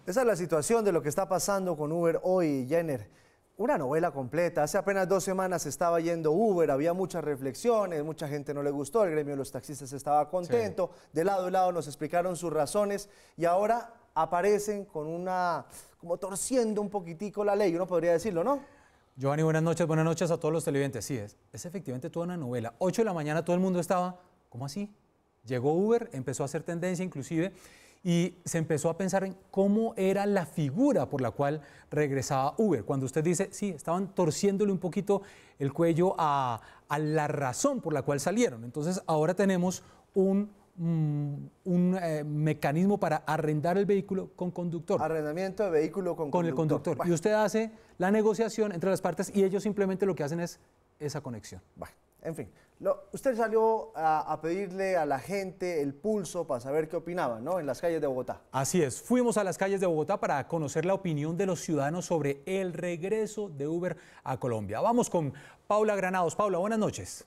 Esa es la situación de lo que está pasando con Uber hoy, Jenner. Una novela completa. Hace apenas 2 semanas estaba yendo Uber, había muchas reflexiones, mucha gente no le gustó, el gremio de los taxistas estaba contento, sí. De lado y lado nos explicaron sus razones y ahora aparecen con como torciendo un poquitico la ley, uno podría decirlo, ¿no? Giovanni, buenas noches a todos los televidentes. Sí, es efectivamente toda una novela. 8 de la mañana todo el mundo estaba, ¿cómo así? Llegó Uber, empezó a hacer tendencia inclusive, y se empezó a pensar en cómo era la figura por la cual regresaba Uber. Cuando usted dice, sí, estaban torciéndole un poquito el cuello a la razón por la cual salieron. Entonces ahora tenemos un mecanismo para arrendar el vehículo con conductor. Arrendamiento de vehículo con conductor. El conductor. Bueno. Y usted hace la negociación entre las partes y ellos simplemente lo que hacen es esa conexión. Bueno, en fin, usted salió a pedirle a la gente el pulso para saber qué opinaban, ¿no? En las calles de Bogotá. Así es, fuimos a las calles de Bogotá para conocer la opinión de los ciudadanos sobre el regreso de Uber a Colombia. Vamos con Paula Granados. Paula, buenas noches.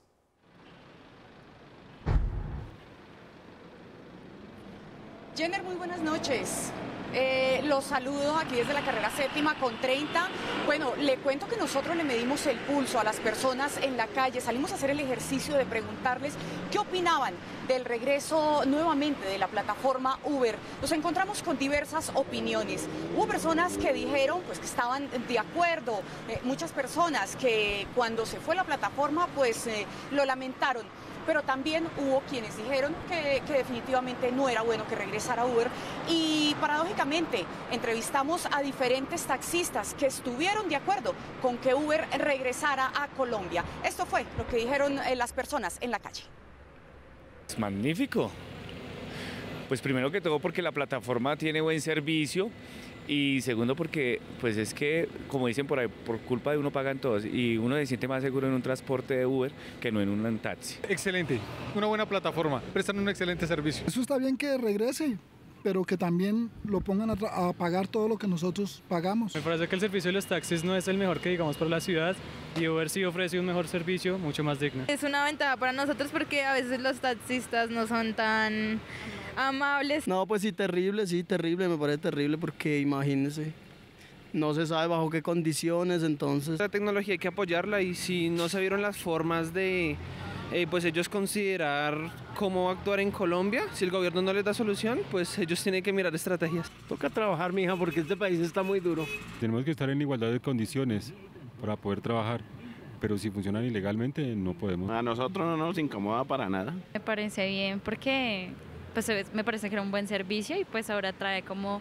Jenner, muy buenas noches. Los saludo aquí desde la carrera 7ª con 30. Bueno, le cuento que nosotros le medimos el pulso a las personas en la calle. Salimos a hacer el ejercicio de preguntarles qué opinaban del regreso nuevamente de la plataforma Uber. Nos encontramos con diversas opiniones. Hubo personas que dijeron pues, que estaban de acuerdo. Muchas personas que cuando se fue la plataforma pues lo lamentaron. Pero también hubo quienes dijeron que definitivamente no era bueno que regresara Uber y paradójicamente entrevistamos a diferentes taxistas que estuvieron de acuerdo con que Uber regresara a Colombia. Esto fue lo que dijeron las personas en la calle. Es magnífico. Pues primero que todo porque la plataforma tiene buen servicio. Y segundo porque, pues es que, como dicen por ahí, por culpa de uno pagan todos y uno se siente más seguro en un transporte de Uber que no en un taxi. Excelente, una buena plataforma, prestan un excelente servicio. Eso está bien que regrese, pero que también lo pongan a pagar todo lo que nosotros pagamos. Me parece que el servicio de los taxis no es el mejor que digamos para la ciudad y Uber sí ofrece un mejor servicio, mucho más digno. Es una ventaja para nosotros porque a veces los taxistas no son tan amables. No, pues sí, terrible, me parece terrible porque imagínense, no se sabe bajo qué condiciones, entonces... La tecnología hay que apoyarla y si no se vieron las formas de... pues ellos considerar cómo actuar en Colombia, si el gobierno no les da solución, pues ellos tienen que mirar estrategias. Toca trabajar, mija, porque este país está muy duro. Tenemos que estar en igualdad de condiciones para poder trabajar, pero si funcionan ilegalmente no podemos. A nosotros no nos incomoda para nada. Me parece bien porque pues, me parece que era un buen servicio y pues ahora trae como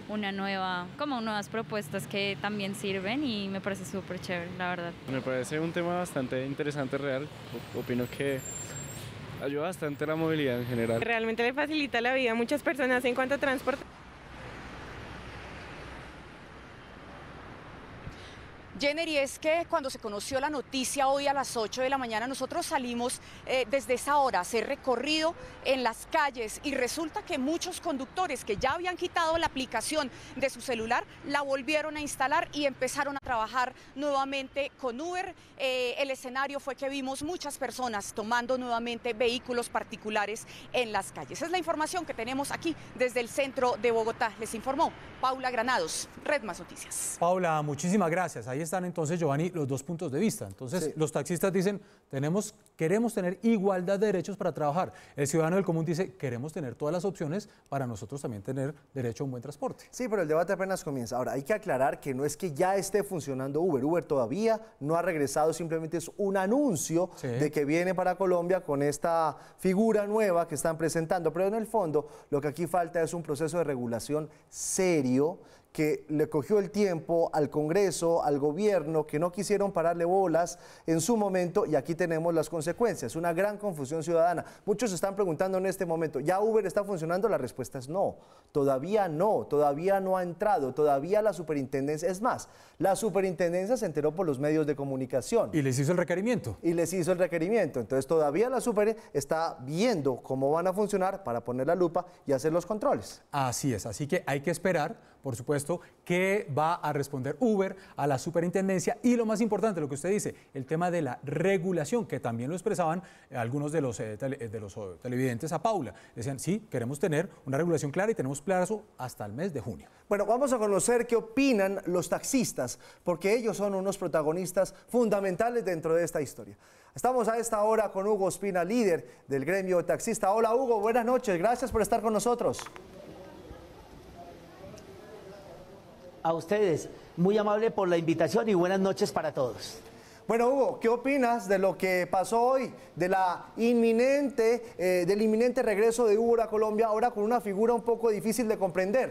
nuevas propuestas que también sirven y me parece súper chévere, la verdad. Me parece un tema bastante interesante, real. Opino que ayuda bastante a la movilidad en general. Realmente le facilita la vida a muchas personas en cuanto a transporte. Jenner, y es que cuando se conoció la noticia hoy a las 8 de la mañana, nosotros salimos desde esa hora a hacer recorrido en las calles y resulta que muchos conductores que ya habían quitado la aplicación de su celular, la volvieron a instalar y empezaron a trabajar nuevamente con Uber. El escenario fue que vimos muchas personas tomando nuevamente vehículos particulares en las calles. Esa es la información que tenemos aquí desde el centro de Bogotá. Les informó Paula Granados, Red Más Noticias. Paula, muchísimas gracias. Ahí están entonces, Giovanni, los dos puntos de vista. Entonces, sí. Los taxistas dicen, queremos tener igualdad de derechos para trabajar. El ciudadano del común dice, queremos tener todas las opciones para nosotros también tener derecho a un buen transporte. Sí, pero el debate apenas comienza. Ahora, hay que aclarar que no es que ya esté funcionando Uber. Uber todavía no ha regresado, simplemente es un anuncio de que viene para Colombia con esta figura nueva que están presentando. Pero en el fondo, lo que aquí falta es un proceso de regulación serio que le cogió el tiempo al Congreso, al gobierno, que no quisieron pararle bolas en su momento y aquí tenemos las consecuencias, una gran confusión ciudadana. Muchos se están preguntando en este momento, ¿ya Uber está funcionando? La respuesta es no, todavía no ha entrado, todavía la superintendencia, es más, la superintendencia se enteró por los medios de comunicación. Y les hizo el requerimiento. Entonces todavía la super está viendo cómo van a funcionar para poner la lupa y hacer los controles. Así es, así que hay que esperar por supuesto, qué va a responder Uber a la superintendencia y lo más importante, lo que usted dice, el tema de la regulación, que también lo expresaban algunos de los televidentes a Paula. Decían, sí, queremos tener una regulación clara y tenemos plazo hasta el mes de junio. Bueno, vamos a conocer qué opinan los taxistas, porque ellos son unos protagonistas fundamentales dentro de esta historia. Estamos a esta hora con Hugo Ospina, líder del gremio taxista. Hola Hugo, buenas noches, gracias por estar con nosotros. A ustedes, muy amable por la invitación y buenas noches para todos. Bueno, Hugo, ¿qué opinas de lo que pasó hoy, del inminente regreso de Uber a Colombia, ahora con una figura un poco difícil de comprender?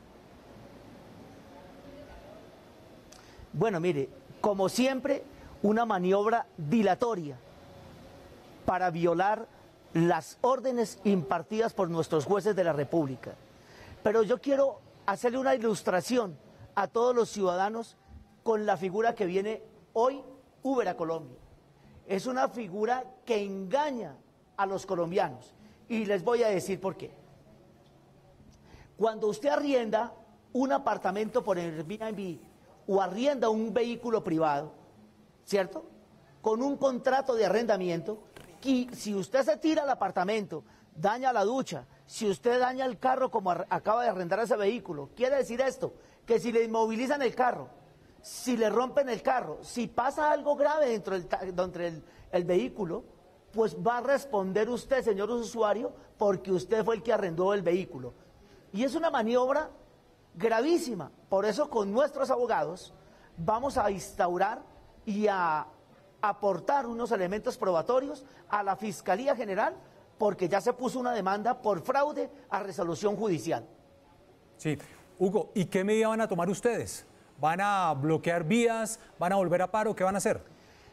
Bueno, mire, como siempre, una maniobra dilatoria para violar las órdenes impartidas por nuestros jueces de la República. Pero yo quiero hacerle una ilustración a todos los ciudadanos con la figura que viene hoy Uber a Colombia. Es una figura que engaña a los colombianos y les voy a decir por qué. Cuando usted arrienda un apartamento por Airbnb o arrienda un vehículo privado, ¿cierto? Con un contrato de arrendamiento, y si usted se tira al apartamento, daña la ducha, si usted daña el carro como acaba de arrendar ese vehículo, quiere decir esto, que si le inmovilizan el carro, si le rompen el carro, si pasa algo grave dentro del vehículo, pues va a responder usted, señor usuario, porque usted fue el que arrendó el vehículo. Y es una maniobra gravísima. Por eso con nuestros abogados vamos a instaurar y a aportar unos elementos probatorios a la Fiscalía General, porque ya se puso una demanda por fraude a resolución judicial. Sí. Hugo, ¿y qué medida van a tomar ustedes? ¿Van a bloquear vías? ¿Van a volver a paro? ¿Qué van a hacer?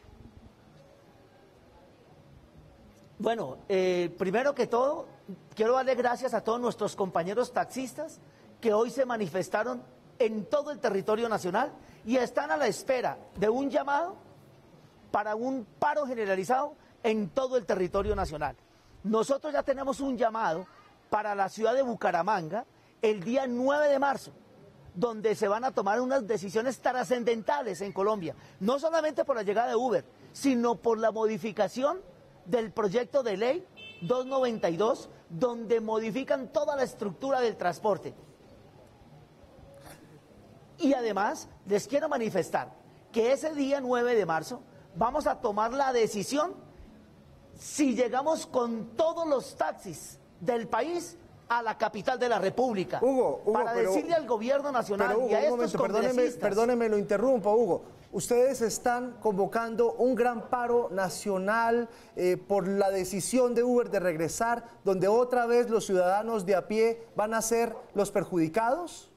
Bueno, primero que todo, quiero darle gracias a todos nuestros compañeros taxistas que hoy se manifestaron en todo el territorio nacional y están a la espera de un llamado para un paro generalizado en todo el territorio nacional. Nosotros ya tenemos un llamado para la ciudad de Bucaramanga el día 9 de marzo, donde se van a tomar unas decisiones trascendentales en Colombia, no solamente por la llegada de Uber, sino por la modificación del proyecto de ley 292, donde modifican toda la estructura del transporte. Y además, les quiero manifestar que ese día 9 de marzo vamos a tomar la decisión si llegamos con todos los taxis del país a la capital de la República, Hugo, para decirle al gobierno nacional y a estos congresistas... Perdóneme, lo interrumpo, Hugo. Ustedes están convocando un gran paro nacional por la decisión de Uber de regresar, donde otra vez los ciudadanos de a pie van a ser los perjudicados.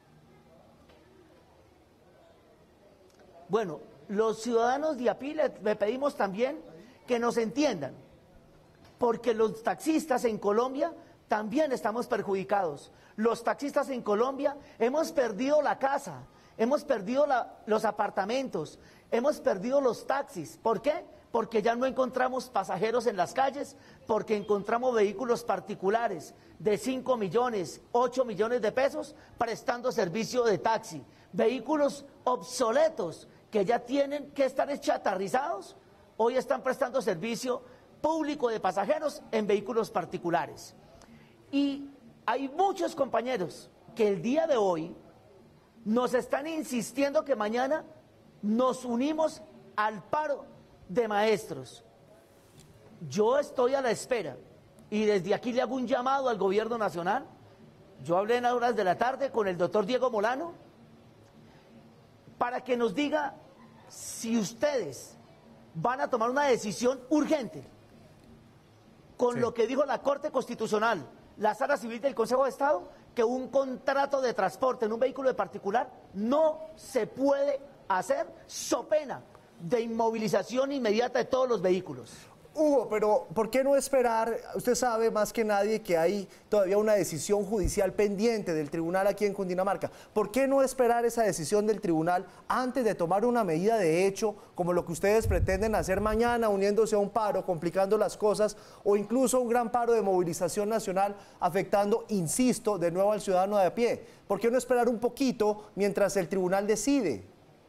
Bueno, los ciudadanos de a pie le pedimos también que nos entiendan, porque los taxistas en Colombia también estamos perjudicados. Los taxistas en Colombia hemos perdido la casa, hemos perdido los apartamentos, hemos perdido los taxis. ¿Por qué? Porque ya no encontramos pasajeros en las calles, porque encontramos vehículos particulares de 5 millones, 8 millones de pesos prestando servicio de taxi. Vehículos obsoletos que ya tienen que estar chatarrizados, hoy están prestando servicio público de pasajeros en vehículos particulares. Y hay muchos compañeros que el día de hoy nos están insistiendo que mañana nos unimos al paro de maestros. Yo estoy a la espera y desde aquí le hago un llamado al gobierno nacional. Yo hablé en las horas de la tarde con el doctor Diego Molano para que nos diga si ustedes van a tomar una decisión urgente con lo que dijo la Corte Constitucional, la Sala Civil del Consejo de Estado, que un contrato de transporte en un vehículo de particular no se puede hacer so pena de inmovilización inmediata de todos los vehículos. Hugo, pero ¿por qué no esperar? Usted sabe más que nadie que hay todavía una decisión judicial pendiente del tribunal aquí en Cundinamarca. ¿Por qué no esperar esa decisión del tribunal antes de tomar una medida de hecho como lo que ustedes pretenden hacer mañana, uniéndose a un paro, complicando las cosas, o incluso un gran paro de movilización nacional afectando, insisto, de nuevo al ciudadano de a pie? ¿Por qué no esperar un poquito mientras el tribunal decide?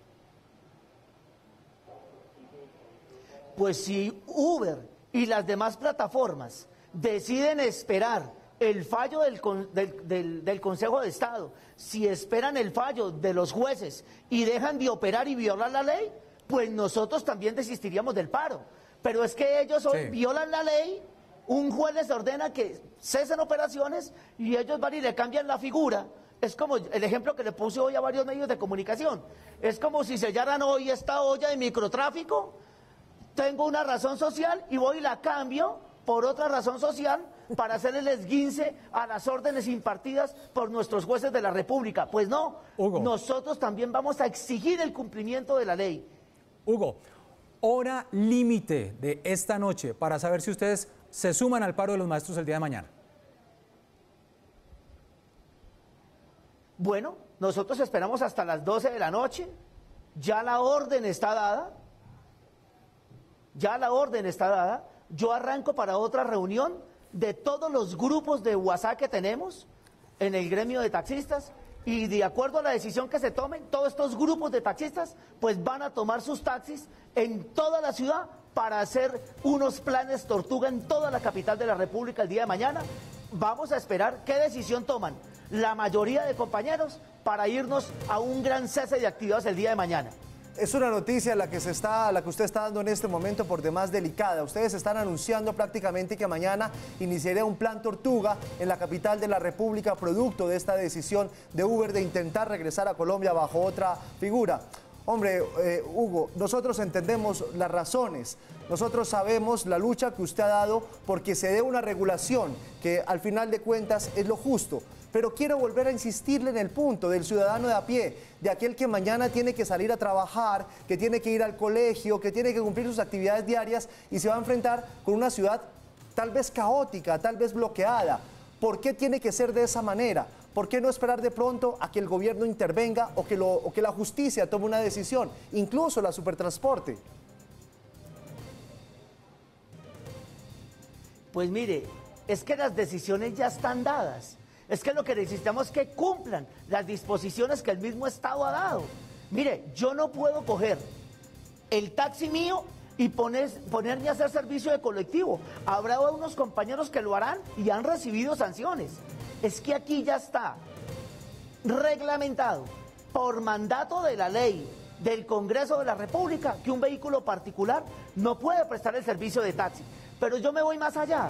Pues si Uber y las demás plataformas deciden esperar el fallo del Consejo de Estado, si esperan el fallo de los jueces y dejan de operar y violar la ley, pues nosotros también desistiríamos del paro. Pero es que ellos hoy violan la ley, un juez les ordena que cesen operaciones y ellos van y le cambian la figura. Es como el ejemplo que le puse hoy a varios medios de comunicación. Es como si sellaran hoy esta olla de microtráfico. Tengo una razón social y voy y la cambio por otra razón social para hacer el esguince a las órdenes impartidas por nuestros jueces de la República. Pues no, Hugo, nosotros también vamos a exigir el cumplimiento de la ley. Hugo, hora límite de esta noche para saber si ustedes se suman al paro de los maestros el día de mañana. Bueno, nosotros esperamos hasta las 12 de la noche, ya la orden está dada. Ya la orden está dada, yo arranco para otra reunión de todos los grupos de WhatsApp que tenemos en el gremio de taxistas y de acuerdo a la decisión que se tomen, todos estos grupos de taxistas pues van a tomar sus taxis en toda la ciudad para hacer unos planes tortuga en toda la capital de la República el día de mañana. Vamos a esperar qué decisión toman la mayoría de compañeros para irnos a un gran cese de actividades el día de mañana. Es una noticia la que usted está dando en este momento por demás delicada. Ustedes están anunciando prácticamente que mañana iniciaría un plan tortuga en la capital de la República producto de esta decisión de Uber de intentar regresar a Colombia bajo otra figura. Hombre, Hugo, nosotros entendemos las razones, nosotros sabemos la lucha que usted ha dado porque se dé una regulación que al final de cuentas es lo justo. Pero quiero volver a insistirle en el punto del ciudadano de a pie, de aquel que mañana tiene que salir a trabajar, que tiene que ir al colegio, que tiene que cumplir sus actividades diarias y se va a enfrentar con una ciudad tal vez caótica, tal vez bloqueada. ¿Por qué tiene que ser de esa manera? ¿Por qué no esperar de pronto a que el gobierno intervenga o que la justicia tome una decisión, incluso la Supertransporte? Pues mire, es que las decisiones ya están dadas. Es que lo que necesitamos es que cumplan las disposiciones que el mismo Estado ha dado. Mire, yo no puedo coger el taxi mío y ponerme a hacer servicio de colectivo. Habrá unos compañeros que lo harán y han recibido sanciones. Es que aquí ya está reglamentado por mandato de la ley del Congreso de la República que un vehículo particular no puede prestar el servicio de taxi. Pero yo me voy más allá.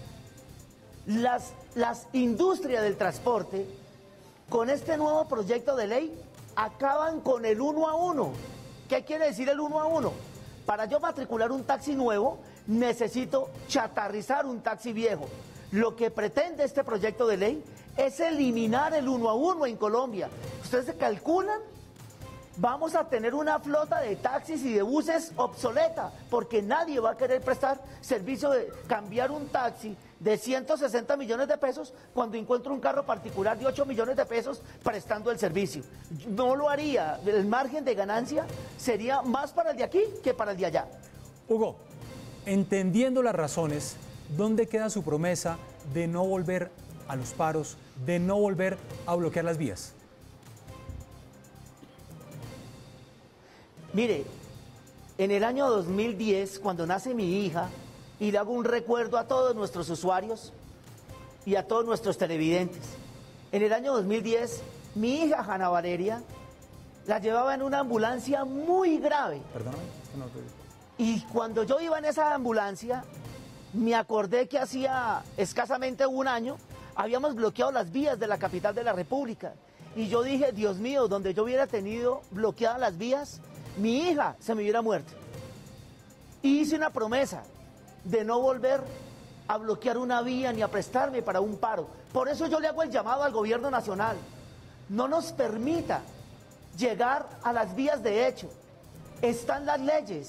Las industrias del transporte, con este nuevo proyecto de ley, acaban con el 1 a 1. ¿Qué quiere decir el 1 a 1? Para yo matricular un taxi nuevo, necesito chatarrizar un taxi viejo. Lo que pretende este proyecto de ley es eliminar el 1 a 1 en Colombia. ¿Ustedes se calculan? Vamos a tener una flota de taxis y de buses obsoleta, porque nadie va a querer prestar servicio de cambiar un taxi de 160 millones de pesos cuando encuentro un carro particular de 8 millones de pesos prestando el servicio. No lo haría. El margen de ganancia sería más para el de aquí que para el de allá. Hugo, entendiendo las razones, ¿dónde queda su promesa de no volver a los paros, de no volver a bloquear las vías? Mire, en el año 2010, cuando nace mi hija, y le hago un recuerdo a todos nuestros usuarios y a todos nuestros televidentes. En el año 2010, mi hija Hanna Valeria la llevaba en una ambulancia muy grave. Perdóname. Y cuando yo iba en esa ambulancia, me acordé que hacía escasamente un año habíamos bloqueado las vías de la capital de la República. Y yo dije, Dios mío, donde yo hubiera tenido bloqueadas las vías, mi hija se me hubiera muerto. Y hice una promesa de no volver a bloquear una vía ni a prestarme para un paro. Por eso yo le hago el llamado al gobierno nacional. No nos permita llegar a las vías de hecho. Están las leyes.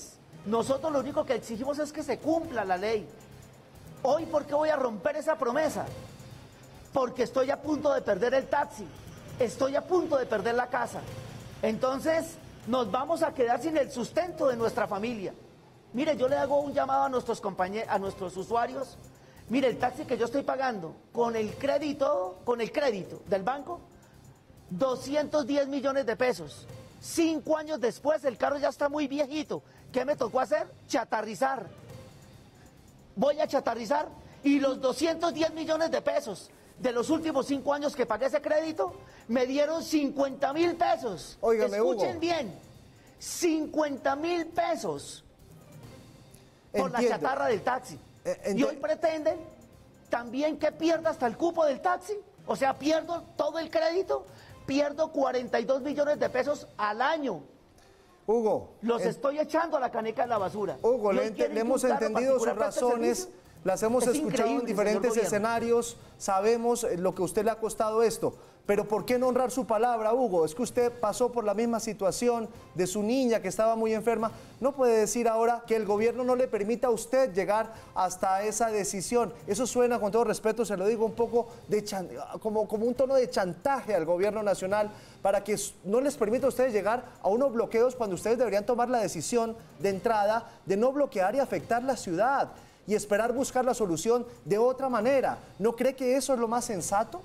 Nosotros lo único que exigimos es que se cumpla la ley. Hoy, ¿por qué voy a romper esa promesa? Porque estoy a punto de perder el taxi, estoy a punto de perder la casa. Entonces, nos vamos a quedar sin el sustento de nuestra familia. Mire, yo le hago un llamado a nuestros compañeros, a nuestros usuarios. Mire, el taxi que yo estoy pagando con el crédito del banco, 210 millones de pesos. 5 años después, el carro ya está muy viejito. ¿Qué me tocó hacer? Chatarrizar. Voy a chatarrizar y los 210 millones de pesos de los últimos 5 años que pagué ese crédito, me dieron 50.000 pesos. Óigame, escuchen Hugo. bien, 50.000 pesos por la chatarra del taxi. Y hoy pretenden también que pierda hasta el cupo del taxi. O sea, pierdo todo el crédito, pierdo 42 millones de pesos al año. Hugo. Los estoy echando a la caneca de la basura. Hugo, le hemos entendido sus razones, las hemos escuchado en diferentes escenarios, sabemos lo que a usted le ha costado esto. Pero ¿por qué no honrar su palabra, Hugo? Es que usted pasó por la misma situación de su niña que estaba muy enferma. No puede decir ahora que el gobierno no le permita a usted llegar hasta esa decisión. Eso suena, con todo respeto, se lo digo, un poco de como un tono de chantaje al gobierno nacional para que no les permita a ustedes llegar a unos bloqueos cuando ustedes deberían tomar la decisión de entrada de no bloquear y afectar la ciudad y esperar buscar la solución de otra manera. ¿No cree que eso es lo más sensato?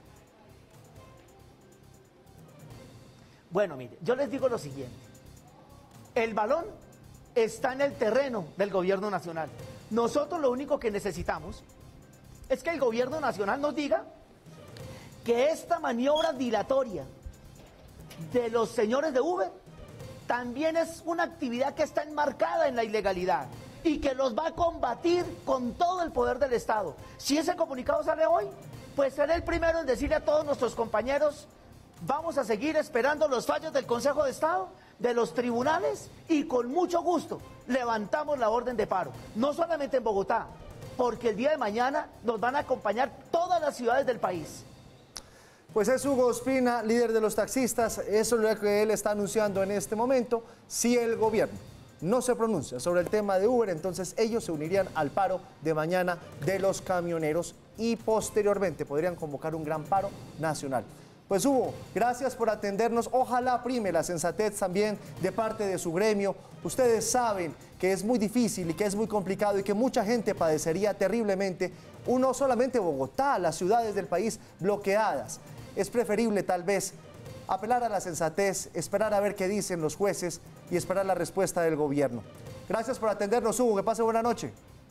Bueno, mire, yo les digo lo siguiente. El balón está en el terreno del gobierno nacional. Nosotros lo único que necesitamos es que el gobierno nacional nos diga que esta maniobra dilatoria de los señores de Uber también es una actividad que está enmarcada en la ilegalidad y que los va a combatir con todo el poder del Estado. Si ese comunicado sale hoy, pues seré el primero en decirle a todos nuestros compañeros: vamos a seguir esperando los fallos del Consejo de Estado, de los tribunales, y con mucho gusto levantamos la orden de paro. No solamente en Bogotá, porque el día de mañana nos van a acompañar todas las ciudades del país. Pues es Hugo Ospina, líder de los taxistas. Eso es lo que él está anunciando en este momento. Si el gobierno no se pronuncia sobre el tema de Uber, entonces ellos se unirían al paro de mañana de los camioneros y posteriormente podrían convocar un gran paro nacional. Pues Hugo, gracias por atendernos. Ojalá prime la sensatez también de parte de su gremio. Ustedes saben que es muy difícil y que es muy complicado y que mucha gente padecería terriblemente. No solamente Bogotá, las ciudades del país bloqueadas. Es preferible tal vez apelar a la sensatez, esperar a ver qué dicen los jueces y esperar la respuesta del gobierno. Gracias por atendernos, Hugo. Que pase buena noche.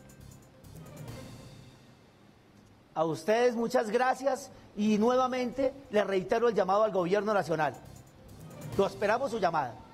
A ustedes muchas gracias y nuevamente les reitero el llamado al gobierno nacional. Lo esperamos su llamada.